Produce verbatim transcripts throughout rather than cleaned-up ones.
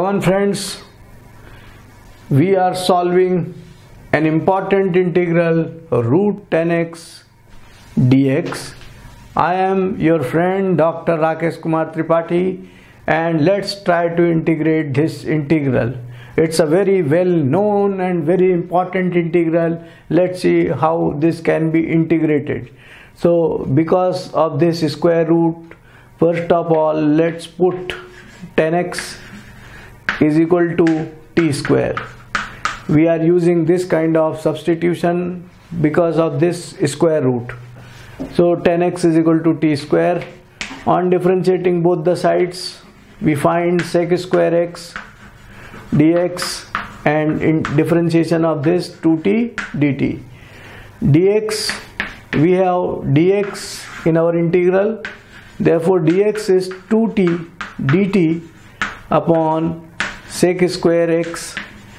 on friends, we are solving an important integral root ten x dx. I am your friend Doctor Rakesh Kumar Tripathi, and let's try to integrate this integral. It's a very well known and very important integral. Let's see how this can be integrated. So because of this square root, first of all let's put ten x is equal to t square. We are using this kind of substitution because of this square root. So ten x is equal to t square. On differentiating both the sides, we find sec square x dx, and in differentiation of this two t dt. Dx, we have dx in our integral, therefore dx is two t dt upon sec square x.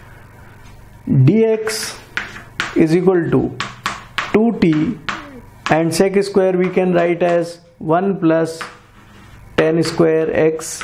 Dx is equal to two t, and sec square we can write as one plus tan square x.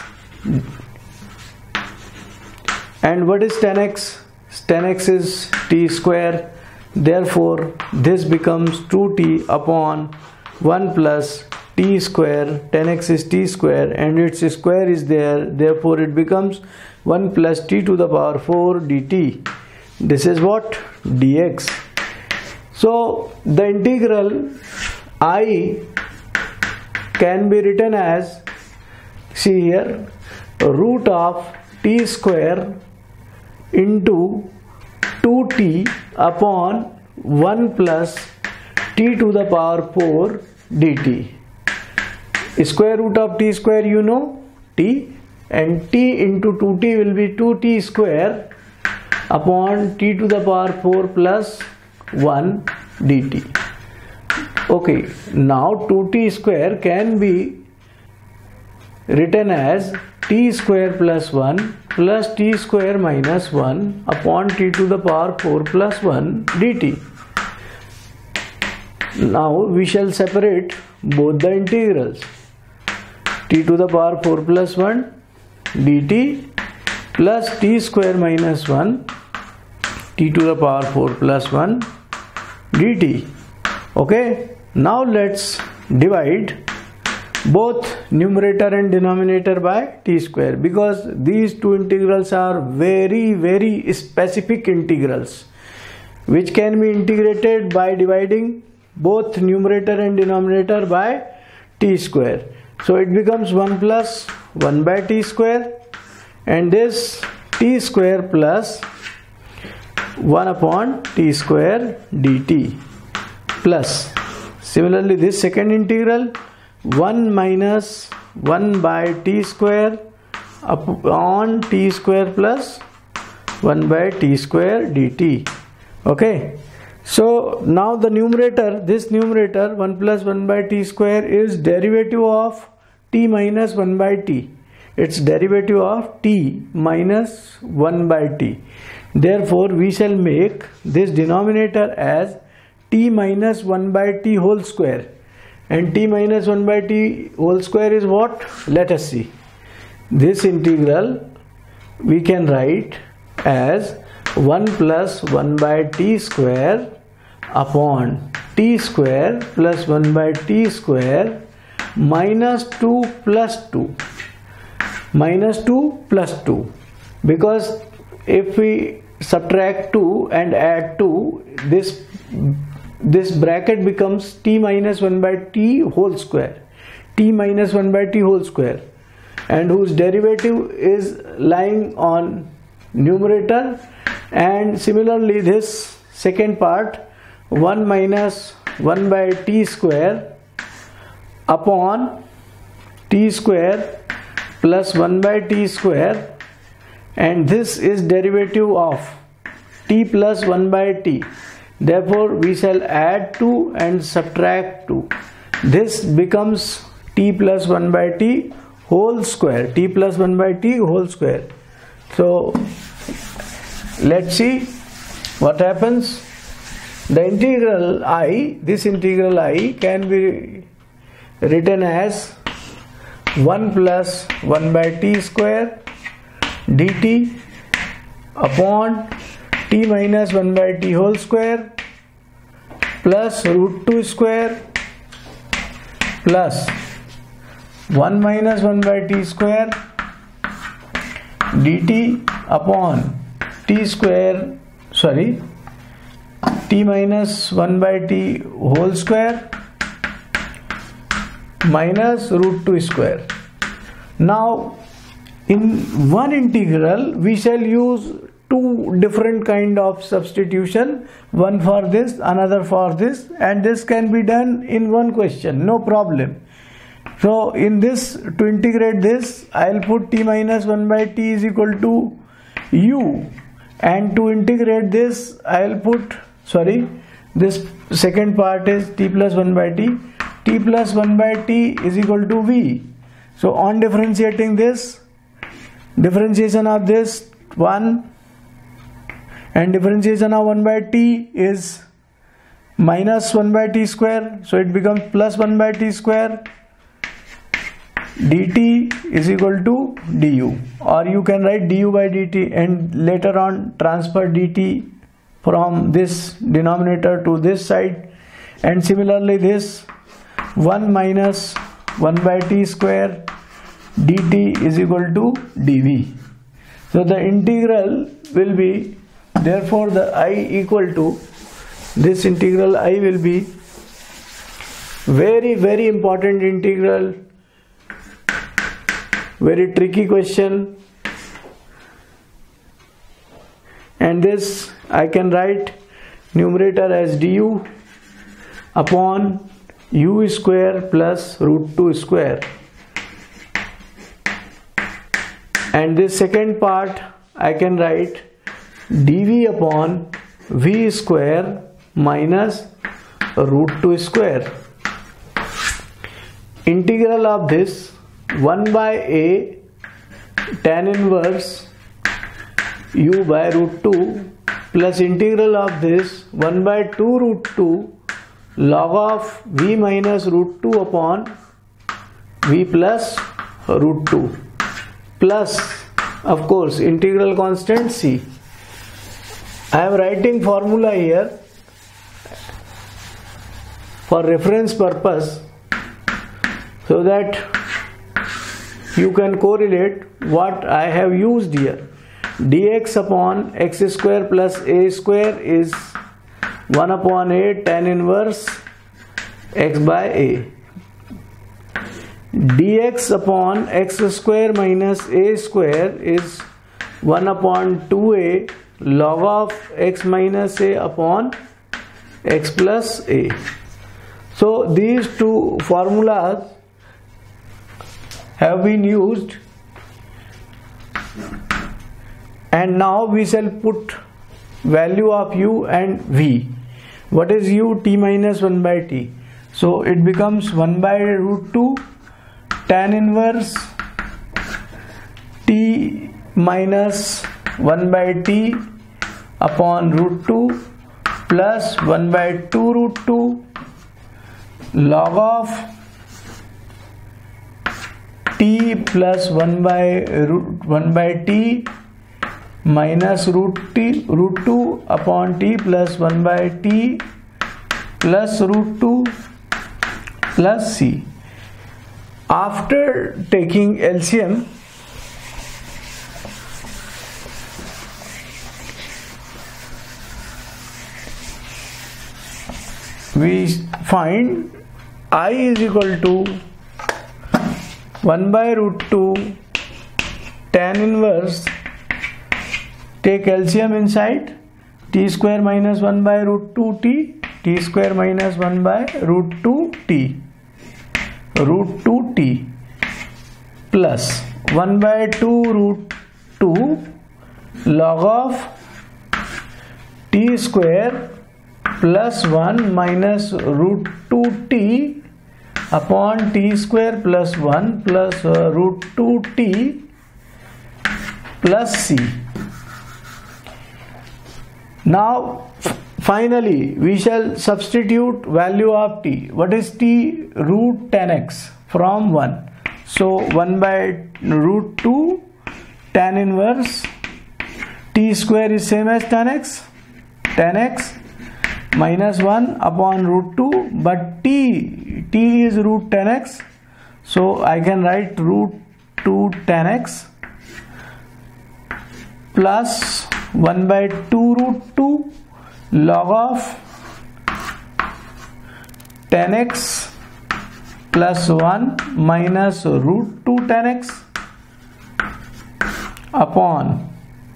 And what is tan x? Tan x is t square. Therefore this becomes two t upon one plus t square. Tan x is t square and its square is there, therefore it becomes one plus t to the power four dt. This is what? Dx. So the integral I can be written as, see here, root of t square into two t upon one plus t to the power four dt. Square root of t square, you know, t, and t into two t will be two t square upon t to the power four plus one dt. Okay, now two t square can be written as t square plus one plus t square minus one upon t to the power four plus one dt. Now we shall separate both the integrals. T to the power four plus one dt plus t square minus one t to the power four plus one dt. Okay, now let's divide both numerator and denominator by t square, because these two integrals are very very specific integrals which can be integrated by dividing both numerator and denominator by t square. So it becomes one plus one by t square, and this t square plus one upon t square dt, plus similarly this second integral one minus one by t square upon t square plus one by t square dt. Okay, so now the numerator, this numerator one plus one by t square is derivative of t minus one by t. It's derivative of t minus one by t. Therefore we shall make this denominator as t minus one by t whole square. And t minus one by t whole square is what? Let us see. This integral we can write as one plus one by t square upon t square plus one by t square minus two plus two. Minus two plus two. Because if we subtract two and add two, this this bracket becomes t minus one by t whole square, t minus one by t whole square, and whose derivative is lying on numerator. And similarly this second part, one minus one by t square upon t square plus one by t square, and this is derivative of t plus one by t. Therefore we shall add two and subtract two. This becomes t plus one by t whole square, t plus one by t whole square. So let's see what happens. The integral I, this integral I can be written as one plus one by t square dt upon t minus one by t whole square plus root two square plus one minus one by t square dt upon t square sorry t minus one by t whole square minus root two square. Now in one integral we shall use two different kind of substitution, one for this, another for this, and this can be done in one question, no problem. So in this, to integrate this, I'll put t minus one by t is equal to u, and to integrate this I'll put sorry this second part is t plus one by t, t plus one by t is equal to v. So on differentiating this, differentiation of this one and differentiation of one by t is minus one by t square, so it becomes plus one by t square dt is equal to du, or you can write du by dt and later on transfer dt from this denominator to this side, and similarly this one minus one by t square dt is equal to dv. So the integral will be, therefore the I equal to, this integral I will be very very important integral, very tricky question, and this I can write numerator as du upon u square plus root two square, and this second part I can write dv upon v square minus root two square. Integral of this one by a tan inverse u by root two plus integral of this one by two root two log of v minus root two upon v plus root two plus of course integral constant c. I am writing formula here for reference purpose so that you can correlate what I have used here. Dx upon x square plus a square is one upon a tan inverse x by a. Dx upon x square minus a square is one upon two a log of x minus a upon x plus a. So these two formulas have been used, and now we shall put value of u and v. What is u? T minus one by t. So it becomes one by root two tan inverse t minus one by t upon root two plus one by two root two log of t plus one by root one by t minus root t root two upon t plus one by t plus root two plus c. After taking L C M, we find I is equal to one by root two tan inverse, take L C M inside, t square minus one by root two t, t square minus one by root two t, root two t plus one by two root two log of t square plus one minus root two t upon t square plus one plus uh, root two t plus c. Now finally we shall substitute value of t. What is t? Root tan x from one. So one by root two tan inverse t square is same as tan x, tan x minus one upon root two, but t, t is root tan x, so I can write root two tan x plus one by two root two log of tan x plus one minus root two tan x upon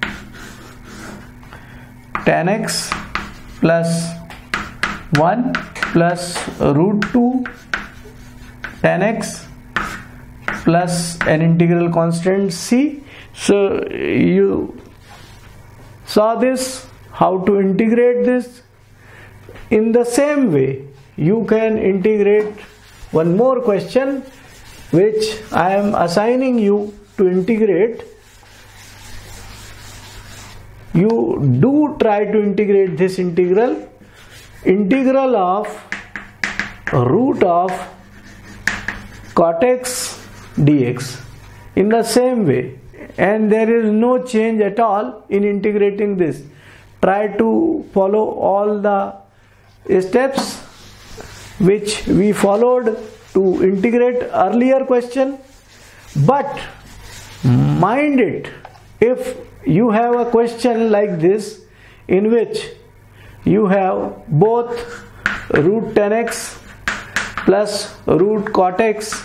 tan x plus one plus root two tan x plus an integral constant c. So you saw this, how to integrate this. In the same way you can integrate one more question which I am assigning you to integrate. You do try to integrate this integral, integral of root of cotx dx, in the same way, and there is no change at all in integrating this. Try to follow all the steps which we followed to integrate earlier question, but mind it, if you have a question like this in which you have both root tan x plus root cotx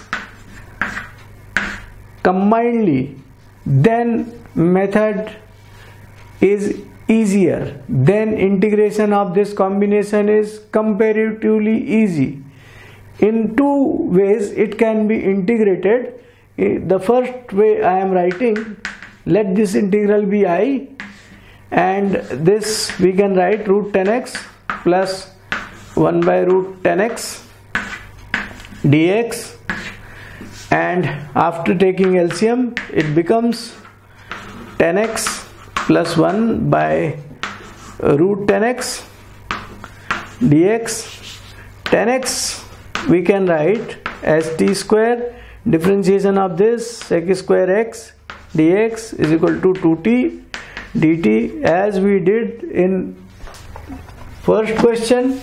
combinedly, then method is easier, then integration of this combination is comparatively easy. In two ways it can be integrated. The first way I am writing, let this integral be I, and this we can write root tan x plus one by root tan x dx, and after taking L C M it becomes tan x plus one by root tan x dx. Tan x we can write as t square, differentiation of this sec square x dx is equal to two t dt, as we did in first question.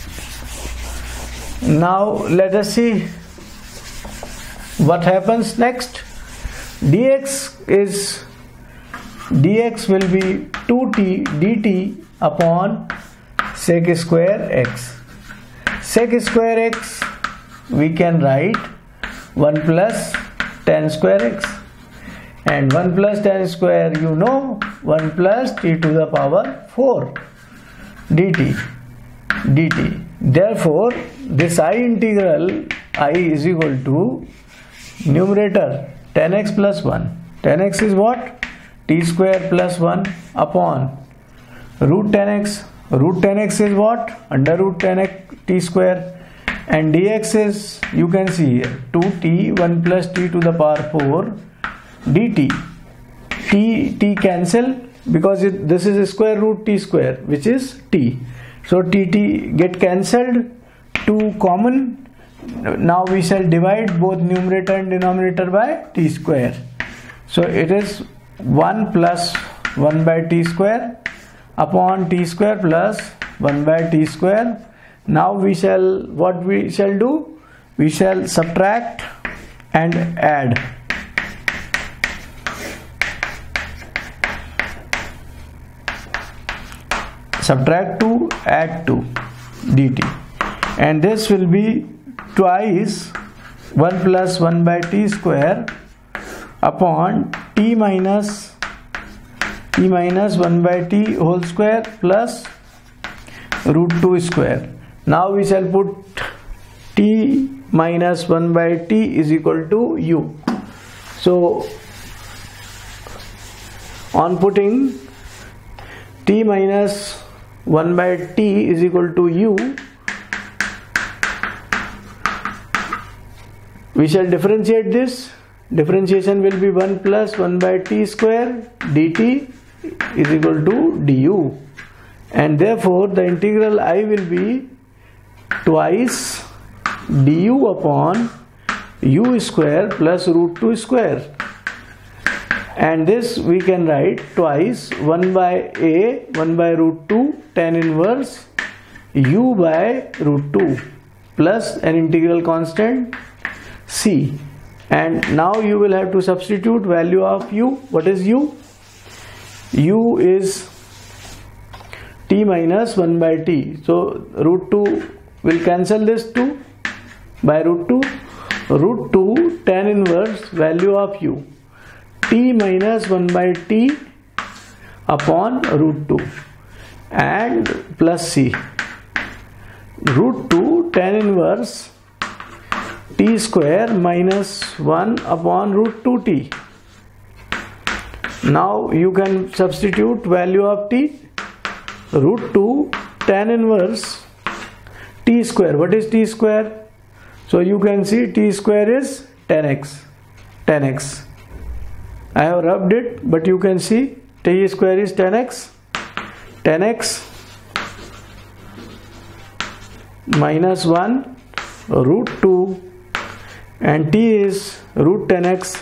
Now let us see what happens next. Dx is dx will be two t dt upon sec square x. Sec square x we can write one plus tan square x, and one plus tan square you know, one plus t to the power four dt dt. Therefore this I integral, I is equal to numerator tan x plus one. Tan x is what? T square plus one upon root tan x. Root tan x is what? Under root tan x t square, and dx is, you can see here, two t, one plus t to the power four dt. T, t cancel because it, this is square root t square, which is t. So t, t get cancelled, two common. Now we shall divide both numerator and denominator by t square. So it is one plus one by t square upon t square plus one by t square. Now we shall, what we shall do? We shall subtract and add. Subtract two, add two dt, and this will be twice one plus one by t square upon t minus t minus one by t whole square plus root two square. Now we shall put t minus one by t is equal to u. So on putting t minus one by t is equal to u, we shall differentiate this. Differentiation will be one plus one by t square dt is equal to du, and therefore the integral I will be twice du upon u square plus root two square. and this we can write twice, one by a, one by root two tan inverse u by root two plus an integral constant c. And now you will have to substitute value of u. What is u? U is t minus one by t. So root two will cancel this two by root two. Root two tan inverse value of u, t minus one by t upon root two, and plus c. Root two tan inverse t square minus one upon root two t. Now you can substitute value of t. Root two tan inverse t square. What is t square? So you can see t square is ten x. ten x. I have rubbed it, but you can see t square is ten x. ten x minus one root two, and t is root ten x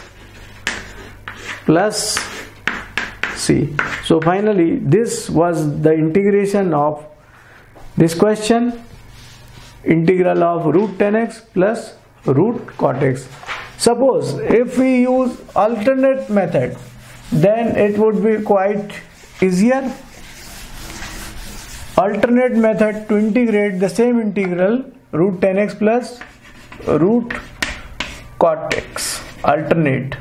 plus c. So finally this was the integration of this question, integral of root ten x plus root cotx. Suppose if we use alternate method, then it would be quite easier. Alternate method to integrate the same integral root ten x plus root cotx. Alternate.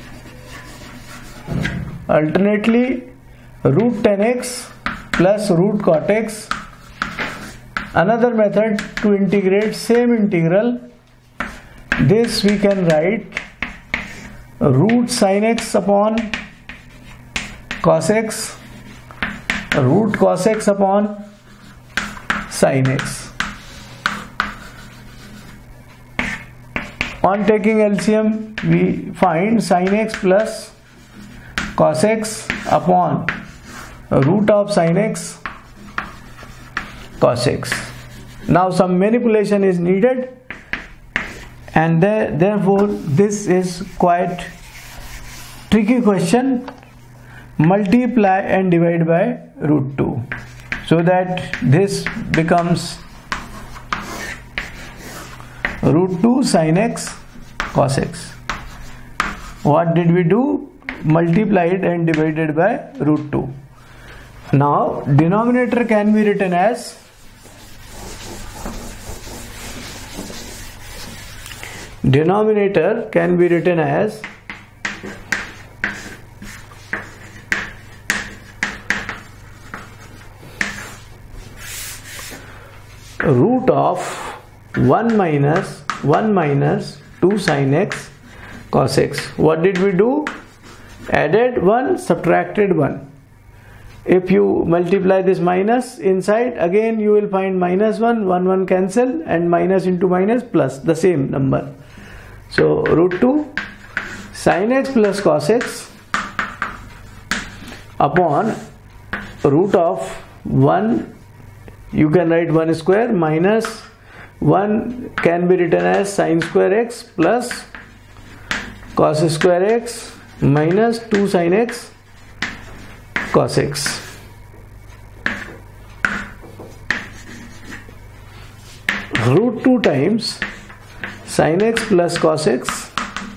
Alternately root ten x plus root cotx. Another method to integrate same integral. This we can write root sin x upon cos x, root cos x upon sin x. On taking L C M, we find sin x plus cos x upon root of sin x cos x. Now some manipulation is needed, and there, therefore this is quite tricky question. Multiply and divide by root two, so that this becomes root two sin x cos x. What did we do? Multiplied and divided by root two. Now denominator can be written as denominator can be written as root of one minus one minus two sin x cos x. What did we do? Added one, subtracted one. If you multiply this minus inside, again you will find minus one, one, one cancel, and minus into minus plus the same number. So root two sin x plus cos x upon root of one, you can write one square, minus one can be written as sin square x plus cos square x minus two sin x cos x. Root two times sin x plus cos x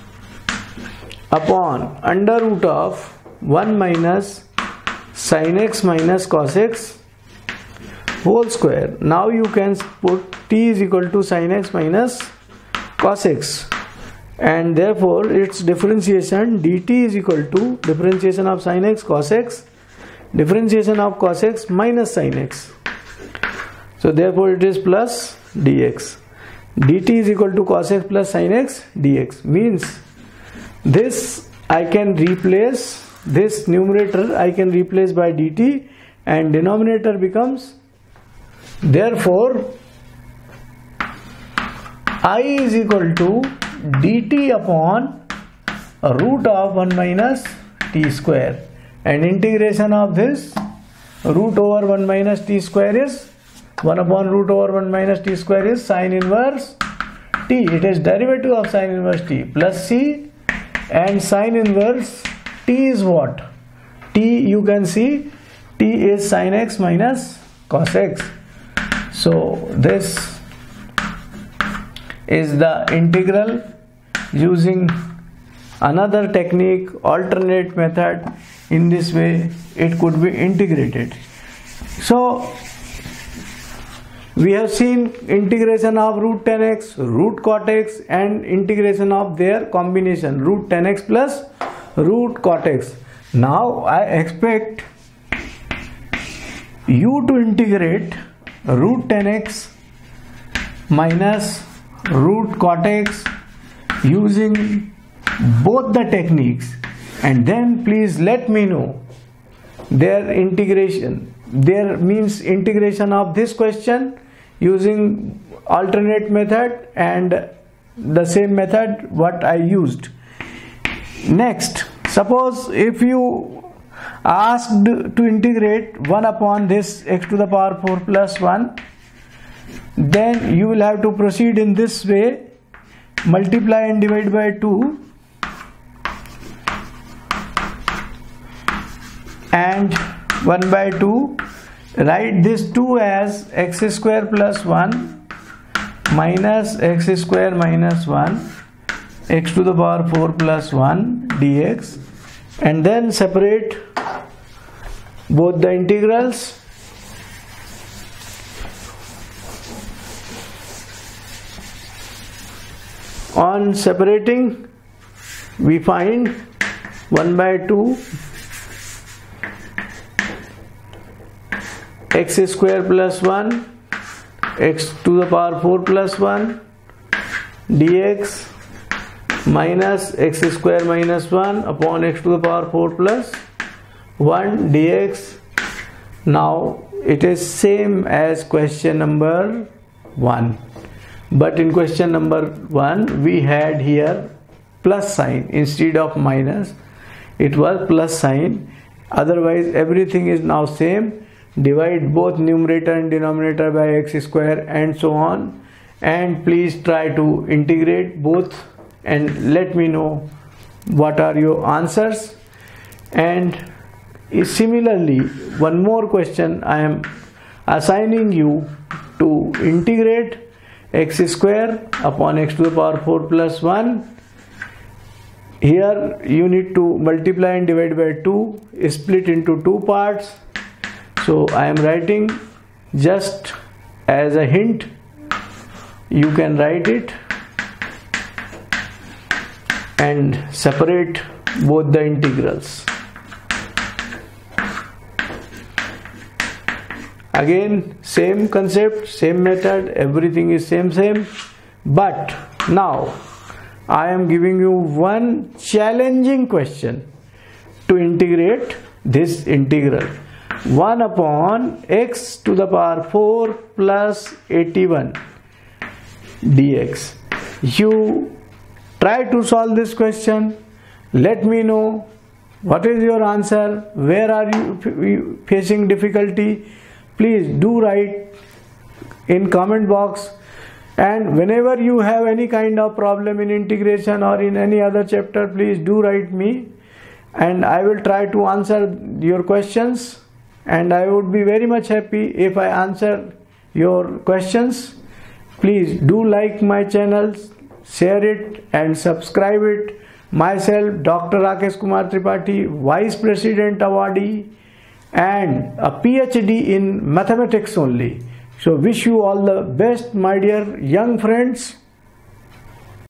upon under root of one minus sin x minus cos x whole square. Now you can put t is equal to sin x minus cos x, and therefore its differentiation dt is equal to differentiation of sin x cos x, differentiation of cos x minus sin x. So therefore it is plus dx. Dt is equal to cos x plus sin x dx, means this I can replace, this numerator I can replace by dt, and denominator becomes, therefore I is equal to dt upon root of one minus t square, and integration of this root over one minus t square is one upon root over one minus t square is sin inverse t. It is derivative of sin inverse t plus c, and sin inverse t t is what? T, you can see t is sin x minus cos x. So this is the integral using another technique, alternate method. In this way it could be integrated. So we have seen integration of root tan x, root cot x, and integration of their combination root tan x plus root cot x. Now I expect you to integrate root tan x minus root cot x using both the techniques, and then please let me know their integration. There means integration of this question using alternate method and the same method what I used. Next, suppose if you asked to integrate one upon this x to the power four plus one, then you will have to proceed in this way, multiply and divide by two, and one by two. Write this two as x square plus one minus x square minus one x to the power four plus one dx, and then separate both the integrals. On separating, we find one by two x square plus one x to the power four plus one dx minus x square minus one upon x to the power four plus one dx. Now it is same as question number one, but in question number one we had here plus sign instead of minus. It was plus sign. Otherwise everything is now same. Divide both numerator and denominator by x square and so on, and please try to integrate both and let me know what are your answers. And similarly, one more question I am assigning you to integrate x square upon x to the power four plus one. Here you need to multiply and divide by two, split into two parts. So I am writing just as a hint, you can write it and separate both the integrals. Again same concept, same method, everything is same same, but now I am giving you one challenging question to integrate this integral. one upon x to the power four plus eighty-one dx. You try to solve this question. Let me know what is your answer, where are you facing difficulty. Please do write in comment box, and whenever you have any kind of problem in integration or in any other chapter, please do write me and I will try to answer your questions. And I would be very much happy if I answer your questions. Please do like my channel, share it and subscribe it. Myself, Doctor Rakesh Kumar Tripathi, Vice President Awardee and a PhD in mathematics only. So wish you all the best, my dear young friends.